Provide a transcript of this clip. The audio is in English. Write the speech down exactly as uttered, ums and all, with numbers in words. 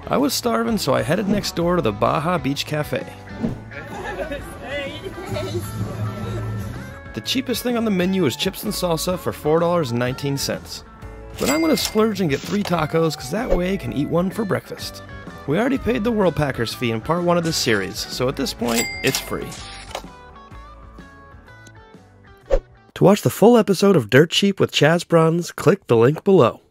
I was starving, so I headed next door to the Baja Beach Cafe. The cheapest thing on the menu is chips and salsa for four dollars and nineteen cents. But I'm gonna splurge and get three tacos, because that way I can eat one for breakfast. We already paid the World Packers fee in part one of this series, so at this point, it's free. To watch the full episode of Dirt Cheap with Chaz Bruns, click the link below.